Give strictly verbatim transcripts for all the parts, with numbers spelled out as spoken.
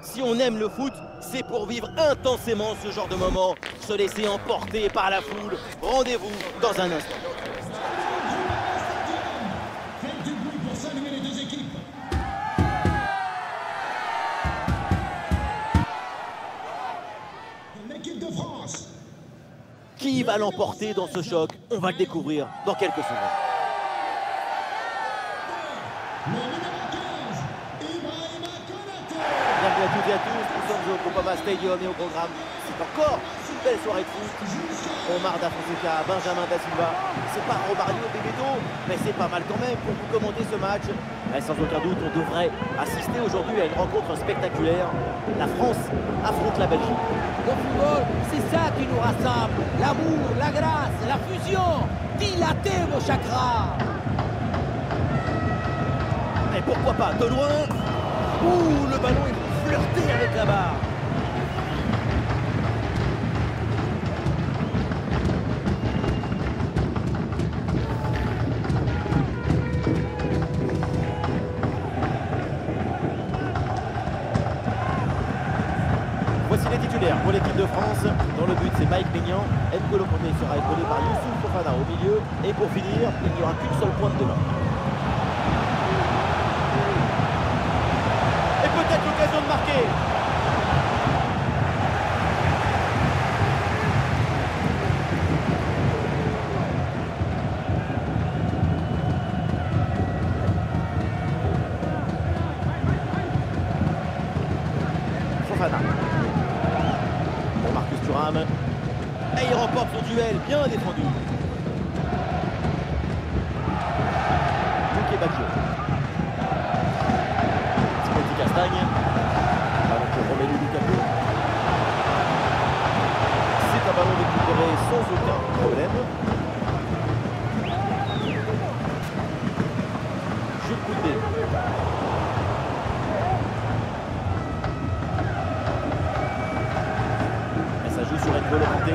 Si on aime le foot, c'est pour vivre intensément ce genre de moment, se laisser emporter par la foule. Rendez-vous dans un instant. Faites du bruit pour saluer les deux équipes. L'équipe de France. Qui va l'emporter dans ce choc? On va le découvrir dans quelques secondes. Bienvenue à toutes et à tous, nous sommes au Groupama Stadium et au programme, c'est encore une belle soirée de foot. Omar Da Fonseca, Benjamin Da Silva, c'est pas Romario Bebeto, mais c'est pas mal quand même pour vous commenter ce match. Et sans aucun doute, on devrait assister aujourd'hui à une rencontre spectaculaire. La France affronte la Belgique. Le football, c'est ça qui nous rassemble. L'amour, la grâce, la fusion. Dilatez vos chakras. Et pourquoi pas de loin? Ouh, le ballon est flirté avec la barre. Voici les titulaires pour l'équipe de France. Dans le but, c'est Mike Maignan. N'Golo Kanté sera épaulé par Youssouf Fofana au milieu. Et pour finir, il n'y aura qu'une seule pointe de main. Et peut-être l'occasion de marquer. Fofana. Pour Marcus Thuram. Et il remporte son duel, bien défendu. Luque Bacchio. Timothy Castagne. Ballon pour Romelu Lukaku. C'est un ballon récupéré sans aucun problème. Jules Koundé. Et ça joue sur N'Golo Kanté.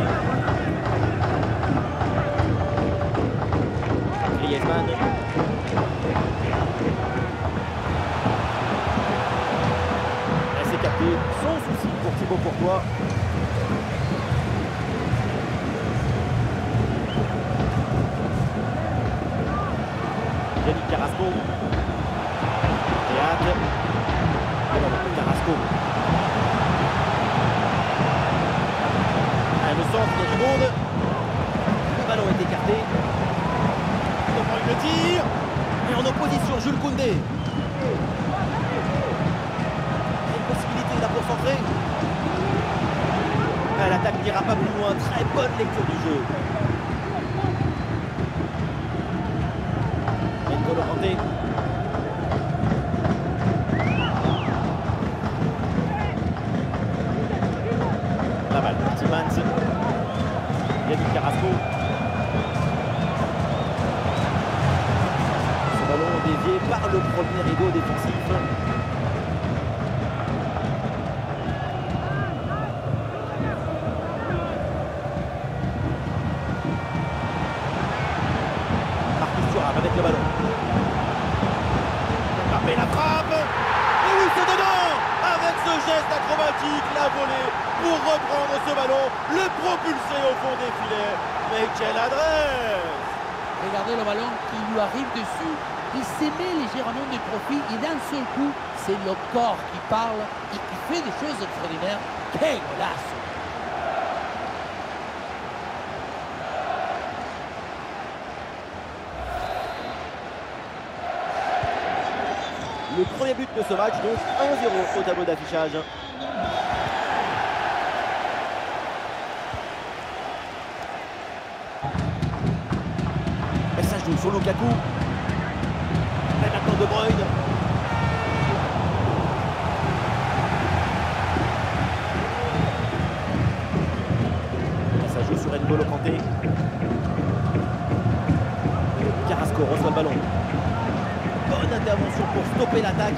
Griezmann. Et c'est capté sans souci pour Thibaut Courtois. Yannick Carrasco. Théâtre. Alors, Carrasco. Ah, le centre, il y a du monde. Le ballon est écarté. On prend le tir. Et en opposition, Jules Koundé. Une possibilité là pour centrer. Ah, l'attaque n'ira pas plus loin. Très bonne lecture du jeu. N'Golo Kanté. La balle de Timans. Yannick Carrasco. Ce ballon dévié par le premier rideau défensif. Marcus Thuram avec le ballon. Mbappé la frappe. Et oui, c'est dedans. Avec ce geste acrobatique, la volée pour reprendre ce ballon, le propulser au fond des filets. Mais quelle adresse! Regardez le ballon qui lui arrive dessus. Il se met légèrement de profil et d'un seul coup, c'est le corps qui parle et qui fait des choses extraordinaires. Quel golasse! Le premier but de ce match, donc un zéro au tableau d'affichage. Et ça joue sur Lukaku. Et maintenant De Bruyne. Et ça joue sur N'Golo Kanté. Carrasco reçoit le ballon. Bonne intervention pour stopper l'attaque.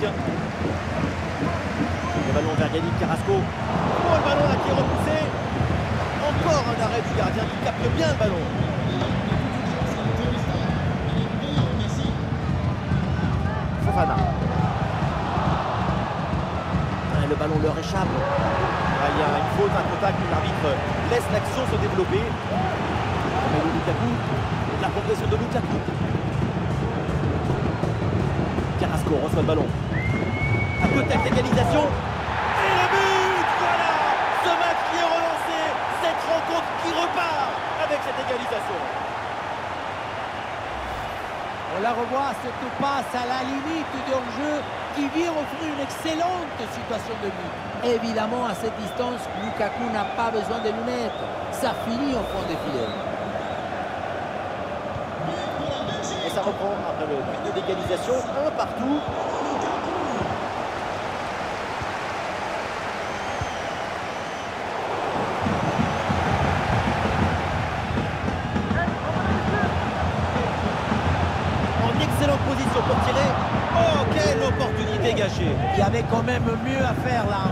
Le ballon vers Yannick Carrasco. Oh, le ballon là qui est repoussé. Encore un arrêt du gardien qui capte bien le ballon. Fofana. et le ballon leur échappe. Ah, il y a une faute, un contact, l'arbitre laisse l'action se développer. Romelu Lukaku, la progression de Lukaku. Carrasco reçoit le ballon. À peut-être l'égalisation. Et le but, voilà. Ce match qui est relancé, cette rencontre qui repart avec cette égalisation. On la revoit, cette passe à la limite du hors-jeu qui vient offrir une excellente situation de but. Évidemment, à cette distance, Lukaku n'a pas besoin de lunettes. Ça finit au fond des filets. Et ça reprend après le but de l'égalisation, un partout. Excellente position pour tirer. Oh, quelle opportunité gâchée. Il y avait quand même mieux à faire là.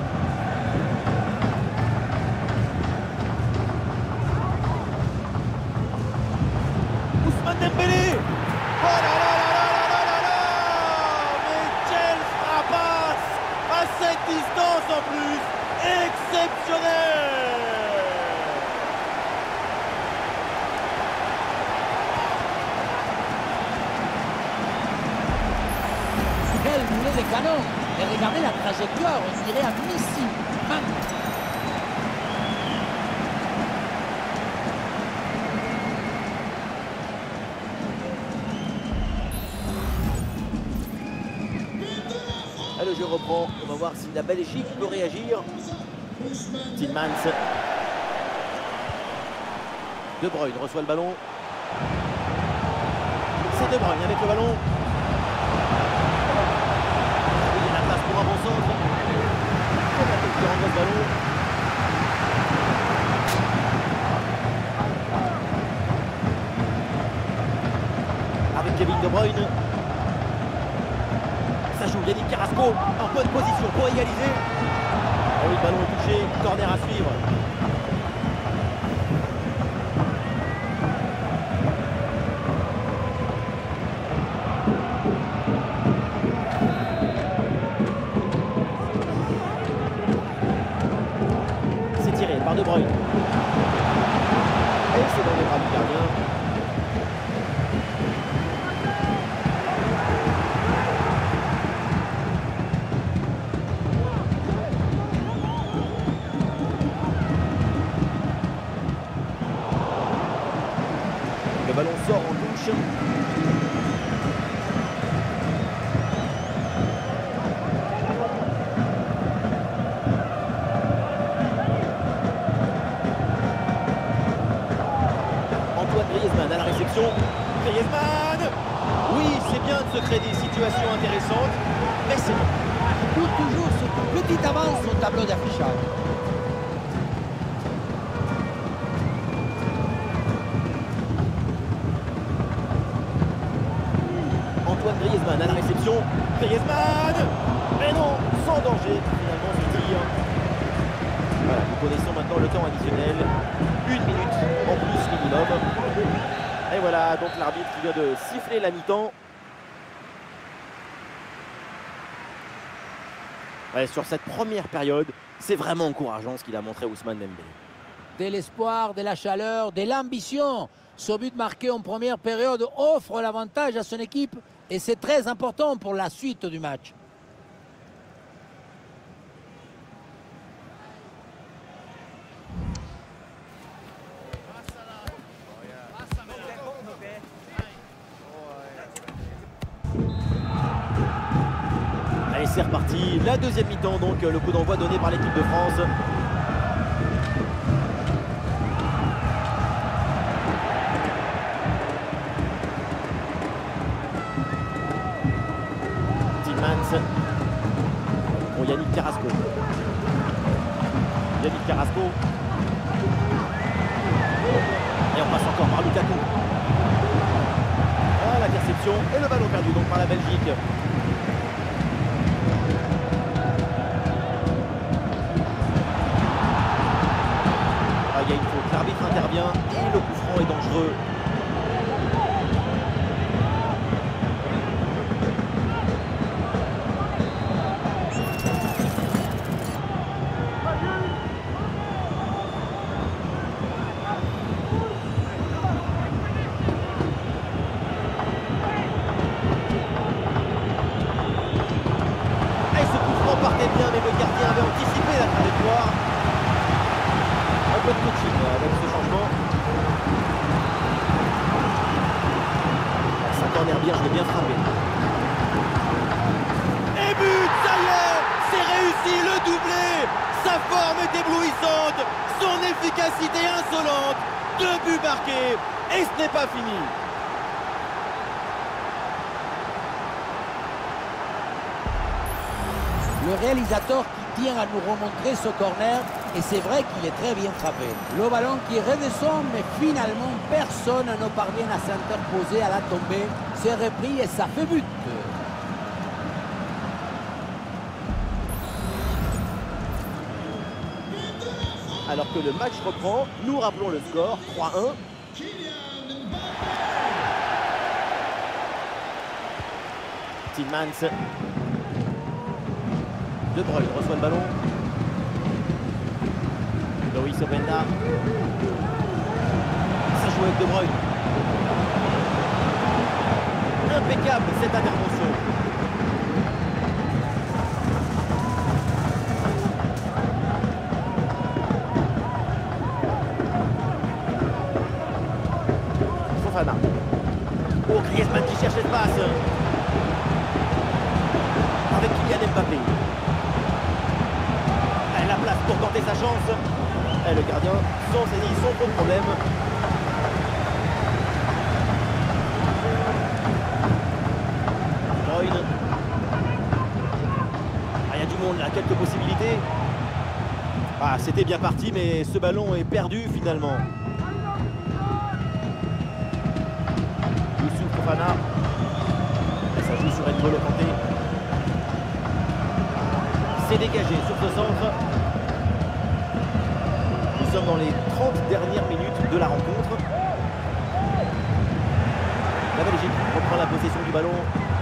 Ousmane Dembélé. Oh là là là là là là là. Mais quelle frappasse à cette distance en plus. Exceptionnel. Quel boulet de canon! Et regardez la trajectoire, on dirait un missile. Man. Et le jeu reprend. On va voir si la Belgique peut réagir. Tielemans. De Bruyne reçoit le ballon. C'est De Bruyne avec le ballon. Pour un bon centre. Et la tête qui renvoie le ballon. Avec Kevin De Bruyne. Ça joue Yannick Carrasco en bonne position pour égaliser. Oh oui, le ballon est touché. Corner à suivre. Par De Bruyne. Et c'est dans les bras du gardien. Le ballon sort en touche. Griezmann à la réception. Griezmann. Oui, c'est bien de se créer des situations intéressantes, mais c'est bon. Pour toujours cette petite avance au tableau d'affichage. Antoine Griezmann à la réception. Griezmann. Mais non, sans danger finalement ce tir. Voilà, nous connaissons maintenant le temps additionnel. Une minute en plus minimum. Et voilà, donc l'arbitre qui vient de siffler la mi-temps. Ouais, sur cette première période, c'est vraiment encourageant ce qu'il a montré Ousmane Dembélé. De l'espoir, de la chaleur, de l'ambition. Ce but marqué en première période offre l'avantage à son équipe et c'est très important pour la suite du match. Allez, c'est reparti. La deuxième mi-temps, donc le coup d'envoi donné par l'équipe de France. Tielemans pour Yannick Carrasco. Yannick Carrasco. Et on passe encore par Lukaku. Ah, l'interception et le ballon perdu donc par la Belgique. Ah, il y a une faute. L'arbitre intervient et le coup franc est dangereux. très bien, mais le gardien avait anticipé la trajectoire. Un peu de coaching avec ce changement. Ça corner bien, je l'ai bien frappé. Et but, ça y est, c'est réussi, le doublé. Sa forme est éblouissante, son efficacité insolente. Deux buts marqués, et ce n'est pas fini. Le réalisateur qui tient à nous remontrer ce corner, et c'est vrai qu'il est très bien frappé. Le ballon qui redescend, mais finalement personne ne parvient à s'interposer à la tombée. C'est repris et ça fait but. Alors que le match reprend, nous rappelons le score, trois un. Tillmans. De Bruyne reçoit le ballon. Loïs Openda. Ça joue avec De Bruyne. Impeccable cette intervention. Fofana. Oh, Griezmann qui cherche l'espace. Avec Kylian Mbappé. La place pour tenter sa chance. Et le gardien sans saisir sans trop de problème. Bruyne. Ah, il y a du monde là, quelques possibilités. Ah, c'était bien parti, mais ce ballon est perdu finalement. Youssouf Fofana. Et ça joue sur N'Golo Kanté. C'est dégagé sur ce centre. Nous sommes dans les trente dernières minutes de la rencontre. La Belgique reprend la possession du ballon.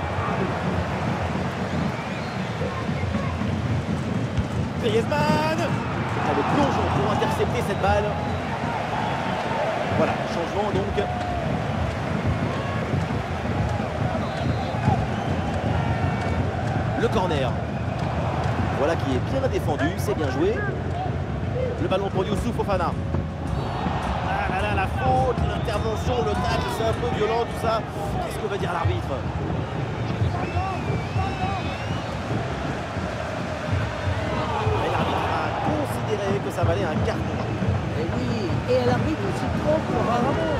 Griezmann. Ah, le plongeon pour intercepter cette balle. Voilà, changement donc. Le corner. Voilà qui est bien défendu, c'est bien joué. Le ballon pour Youssouf Fofana. Ah là là, la faute, l'intervention, le tacle, c'est un peu violent tout ça. Qu'est-ce que va dire l'arbitre? L'arbitre a considéré que ça valait un carton. Et oui, et l'arbitre s'y trompe rarement.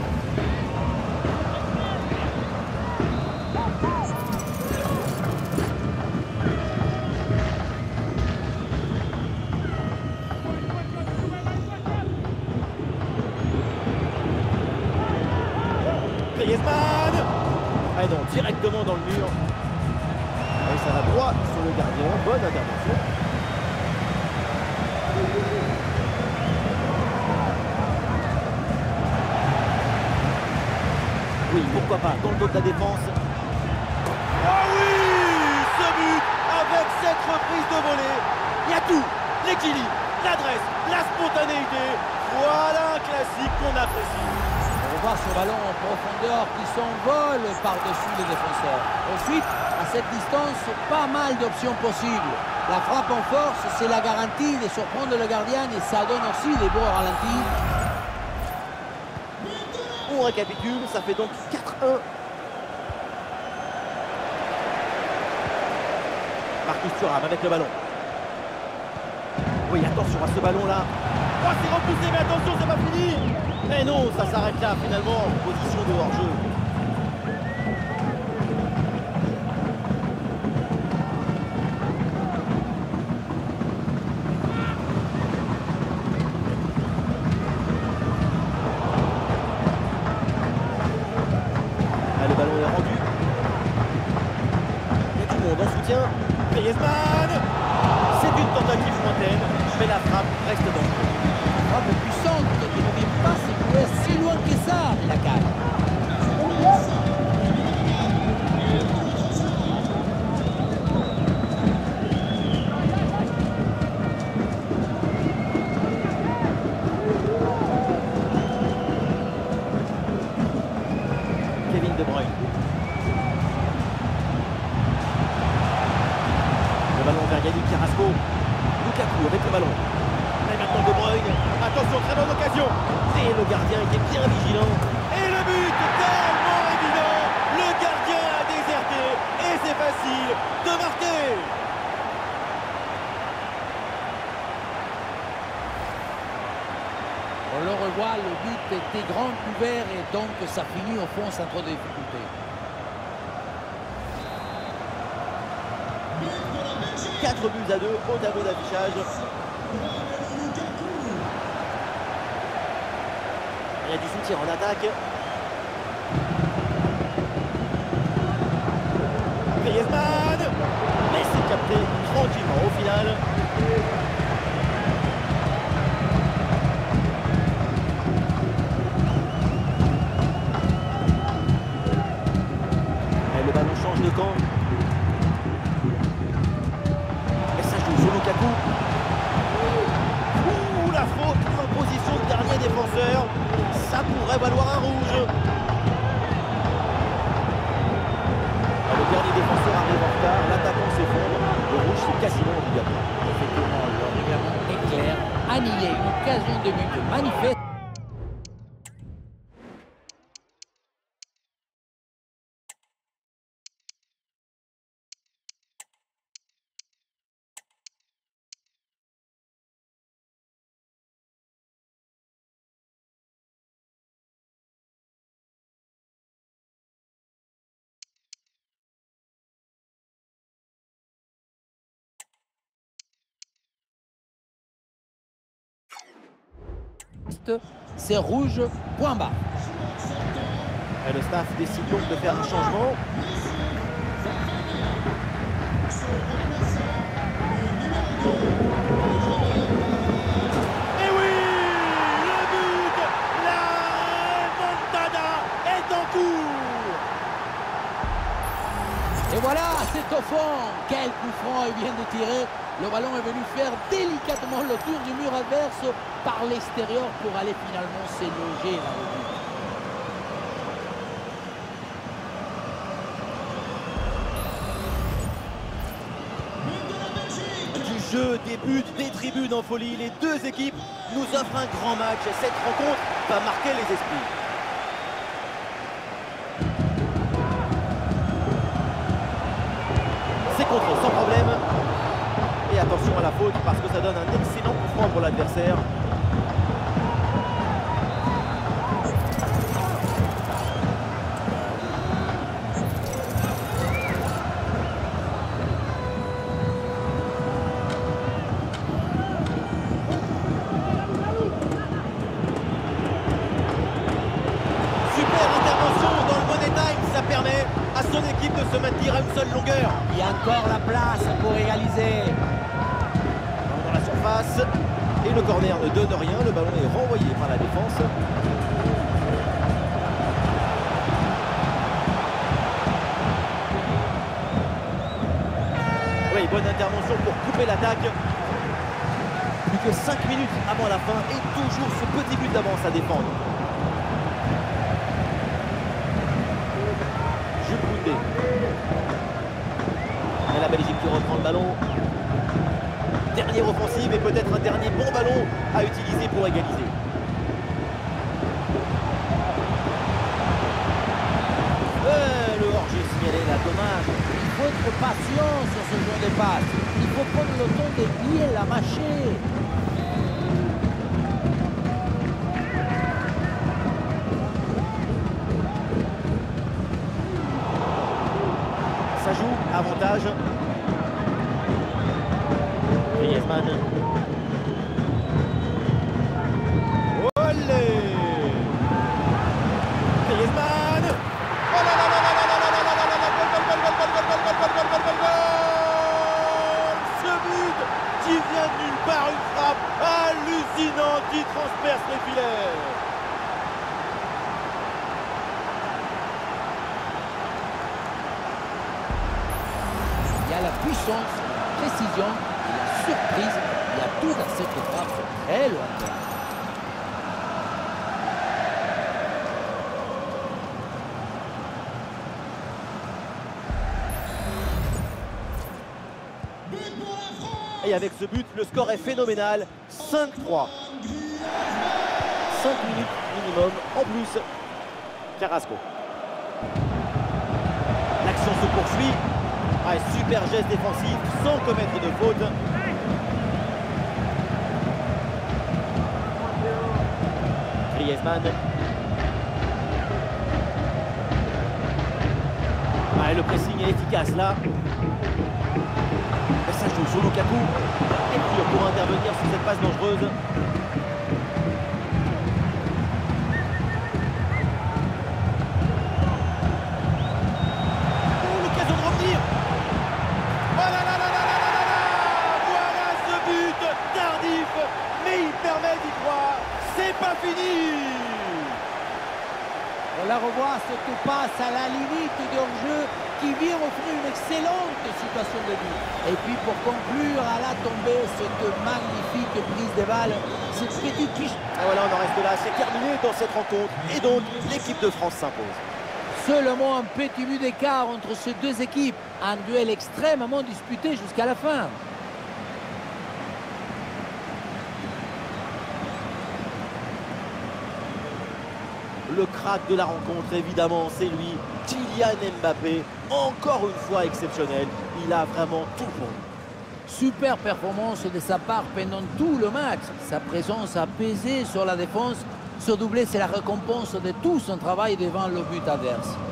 Griezmann. Ah non, directement dans le mur. Et ça va droit sur le gardien. Bonne intervention. Oui, pourquoi pas, dans le dos de la défense. Ah oui, ce but avec cette reprise de volée. Il y a tout, l'équilibre, l'adresse, la spontanéité. Voilà un classique qu'on apprécie. On va voir ce ballon en profondeur qui s'envole par-dessus les défenseurs. Ensuite, à cette distance, pas mal d'options possibles. La frappe en force, c'est la garantie de surprendre le gardien et ça donne aussi des bons ralentis. On récapitule, ça fait donc quatre un. Marcus Thuram avec le ballon. Oui, attention à ce ballon-là. Oh, c'est repoussé, mais attention, c'est pas fini. Mais non, ça s'arrête là, finalement, en position de hors-jeu. Ah, le ballon est rendu. Il y a du monde en soutien. Griezmann. C'est une tentative lointaine, mais la frappe reste dans le jeu. Frappe puissante qui ne vient pas se jouer si loin que ça, la cale. Kevin De Bruyne. Le ballon vers Eric Carrasco. Lukaku avec le ballon. Et maintenant De Bruyne. Attention, très bonne occasion. Et le gardien était bien vigilant. Et le but tellement évident. Le gardien a déserté. Et c'est facile de marquer. On le revoit, le but était grand ouvert et donc ça finit au fond sans trop de difficultés. quatre buts à deux au tableau d'affichage. Il y a du soutien en attaque. Griezmann. Mais c'est capté tranquillement au final. Et le ballon change de camp. Et ça joue sur Lukaku. Ouh, la faute en position de dernier défenseur. Ça pourrait valoir un rouge. Ah, le dernier défenseur arrive en retard, l'attaquant s'effondre. Le rouge, c'est quasiment obligatoire. Effectivement, le règlement est clair. Annihiler une occasion de but manifeste. C'est rouge, point bas. Et le staff décide donc de faire un changement. Et oui, le but, la remontada est en cours. Et voilà, c'est au fond. Quel coup franc il vient de tirer. Le ballon est venu faire délicatement le tour du mur adverse par l'extérieur pour aller finalement se loger là au but. Du jeu, des buts, des tribunes en folie, les deux équipes nous offrent un grand match. Cette rencontre va marquer les esprits. C'est contre sans problème. Et attention à la faute parce que ça donne un excellent coup franc pour l'adversaire. Super intervention dans le Money Time, ça permet à son équipe de se maintenir à une seule longueur. Il y a encore la place pour égaliser. Dans la surface. Et le corner ne donne rien. Le ballon est renvoyé par la défense. Oui, bonne intervention pour couper l'attaque. Plus que cinq minutes avant la fin et toujours ce petit but d'avance à défendre. Jules Koundé. Et la Belgique qui reprend le ballon. Dernière offensive et peut-être un dernier bon ballon à utiliser pour égaliser. Euh, le hors-jeu signalé là, dommage. Il faut être patient sur ce genre de passe. Il faut prendre le temps de bien la mâcher. Ça joue, avantage. Griezmann. Olé! Griezmann! Oh là là là là là là là là là là là là! Gol, gol, gol, gol, gol, gol, gol, gol, gol, gol, gol! Ce but qui vient de nulle part, une frappe hallucinante qui transperce les filets. Il y a la puissance, la précision et la surprise. Il y a tout dans cette frappe très lointaine. But pour la France! Et avec ce but, le score est phénoménal. cinq trois. cinq minutes minimum en plus. Carrasco. L'action se poursuit. Ah, super geste défensif sans commettre de faute. Griezmann. Ah, le pressing est efficace là. Et ça joue sur Lukaku. Et puis pour intervenir sur cette passe dangereuse. Oh, l'occasion de revenir. Oh là là là là là là là là. Voilà ce but tardif. Mais il permet d'y croire. C'est pas fini. On la revoit, cette passe à la limite du hors-jeu qui vient offrir une excellente situation de but. Et puis pour conclure à la tombée, cette magnifique prise de balle, cette petite fiche. Et voilà, on en reste là, c'est terminé dans cette rencontre. Et donc, l'équipe de France s'impose. Seulement un petit but d'écart entre ces deux équipes. Un duel extrêmement disputé jusqu'à la fin. Le crack de la rencontre, évidemment, c'est lui, Kylian Mbappé. Encore une fois exceptionnel. Il a vraiment tout pour lui. Super performance de sa part pendant tout le match. Sa présence a pesé sur la défense. Ce doublé, c'est la récompense de tout son travail devant le but adverse.